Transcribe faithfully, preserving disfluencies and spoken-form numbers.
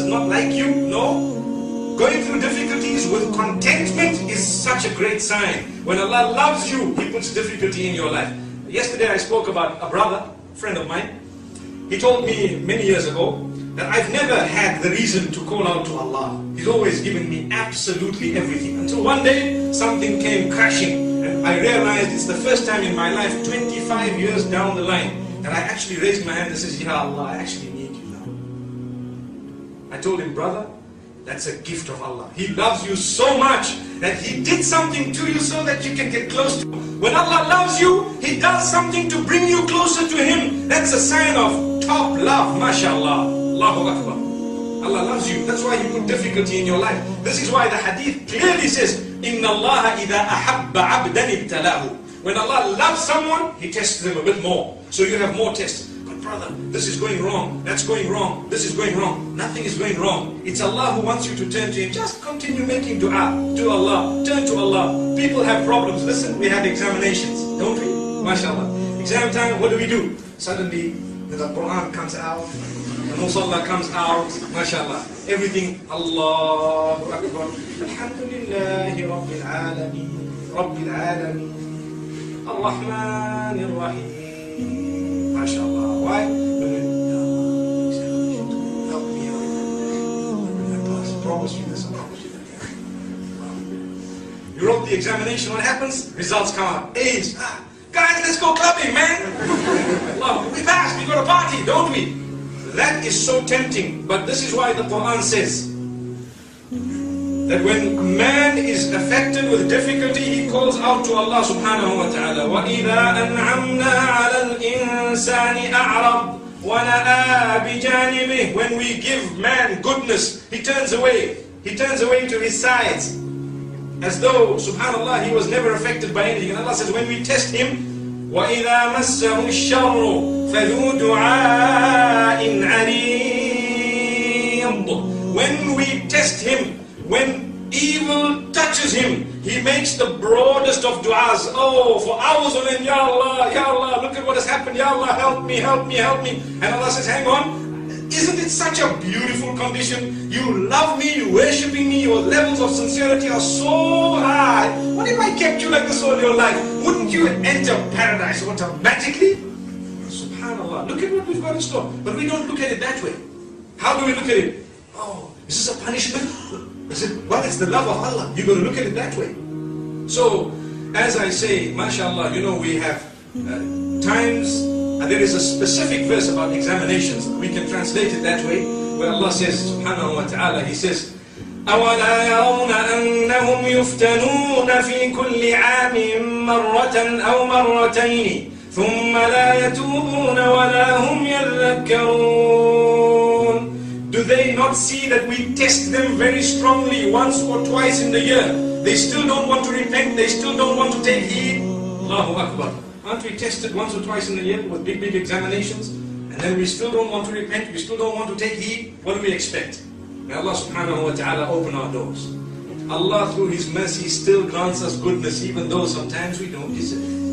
not like you? No. Going through difficulties with contentment is such a great sign. When Allah loves you, He puts difficulty in your life. Yesterday I spoke about a brother, a friend of mine. He told me many years ago that I've never had the reason to call out to Allah. He's always given me absolutely everything. Until one day, something came crashing. And I realized it's the first time in my life, twenty-five years down the line, that I actually raised my hand and says, Ya Allah, I actually need you now. I told him, brother, that's a gift of Allah. He loves you so much that He did something to you so that you can get close to Him. When Allah loves you, He does something to bring you closer to Him. That's a sign of top love, mashallah. Allahu Akbar. Allah loves you. That's why He put difficulty in your life. This is why the hadith clearly says, Inna Allah idha ahabba abdan ibtalahu. When Allah loves someone, He tests them a bit more. So you have more tests. But brother, this is going wrong. That's going wrong. This is going wrong. Nothing is going wrong. It's Allah who wants you to turn to Him. Just continue making dua to Allah. Turn to Allah. People have problems. Listen, we have examinations, don't we? MashaAllah. Exam time, what do we do? Suddenly, the Quran comes out. The Musalla comes out, mashallah. Everything, Allahu Akbar. Alhamdulillahi Rabbil Alameen. Rabbil Alameen. Ar-Rahman Ar-Rahim. Mashallah. Why? Help me out. I promise you this, I promise you that. You wrote the examination, what happens? Results come out. A's. Ah, guys, let's go clubbing, man. Allah, we passed, we got a party, don't we? That is so tempting, but this is why the Quran says that when man is affected with difficulty, he calls out to Allah subhanahu wa ta'ala. وَإِذَا أَنْعَمْنَا عَلَى الْإِنسَانِ أَعْرَضْ وَنَأَى بِجَانِبِهِ. When we give man goodness, he turns away. He turns away to his sides, as though, subhanallah, he was never affected by anything. And Allah says, when we test him, وَإِذَا مَسَّهُ الشَّرُّ فَذُو دُعَاءٍ عَرِيضٍ. When we test him, when evil touches him, he makes the broadest of du'as. Oh, for hours on end, Ya Allah, Ya Allah, look at what has happened, Ya Allah, help me, help me, help me. And Allah says, hang on, isn't it such a beautiful condition? You love me, you worshipping me, your levels of sincerity are so high. What if I kept you like this all your life? Wouldn't you enter paradise automatically? SubhanAllah, look at what we've got in store. But we don't look at it that way. How do we look at it? Oh, is this a punishment? Is it, well, it's the love of Allah. You've got to look at it that way. So, as I say, mashallah, you know, we have uh, times, uh, there is a specific verse about examinations. We can translate it that way, where Allah says, subhanahu wa ta'ala, He says, أَوَلَا يَرَوْنَ أَنَّهُمْ يُفْتَنُونَ فِي كُلِّ عَامٍ مَرَّةً أَوْ مَرَّتَيْنِ ثُمَّ لَا يَتُوبُونَ وَلَا هُمْ يَذَّكَّرُونَ. Do they not see that we test them very strongly once or twice in the year? They still don't want to repent, they still don't want to take heed. Allahu Akbar. Aren't we tested once or twice in the year with big, big examinations? And then we still don't want to repent, we still don't want to take heed? What do we expect? May Allah subhanahu wa ta'ala open our doors. Allah through His mercy still grants us goodness, even though sometimes we don't deserve it.